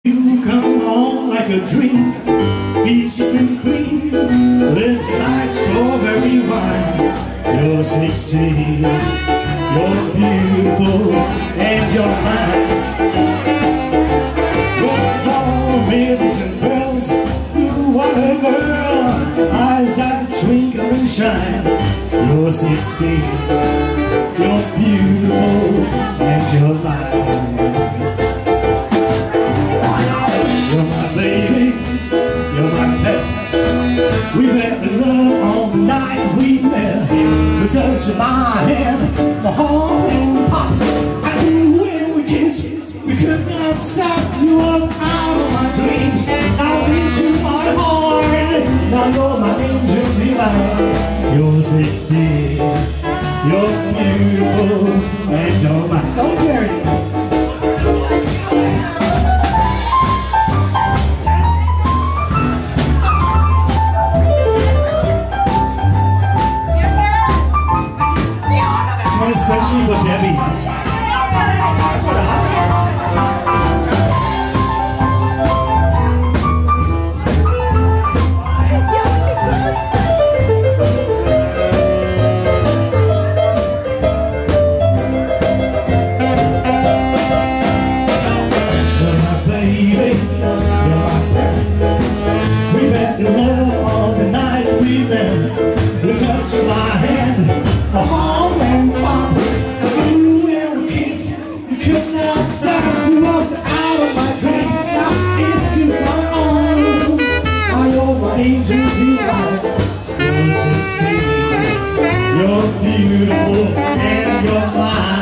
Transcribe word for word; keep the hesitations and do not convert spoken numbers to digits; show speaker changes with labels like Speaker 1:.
Speaker 1: You come on like a dream, peaches and cream, lips like strawberry wine. You're sixteen, you're beautiful, and you're mine. You're all ribbons and pearls, you what a girl, eyes that twinkle and shine. You're sixteen, you're beautiful, and you're mine. You're my baby, you're my pet. We've had the love on the night we met. The touch of my hand, my heart and pop. I knew when we kissed, we could not stop. You were out of my dreams, now into my heart. Now you're my angel divine. You're sixteen, you're beautiful, and you're mine. Oh, Jerry. Especially for Debbie. You're my baby, you're my pet. We've had the love on the night we met. The touch of my hand, the home and pop. Could not stop, you walked out of my dream, now into my arms. I know my angel divine. You're sixteen, you're beautiful, and you're mine.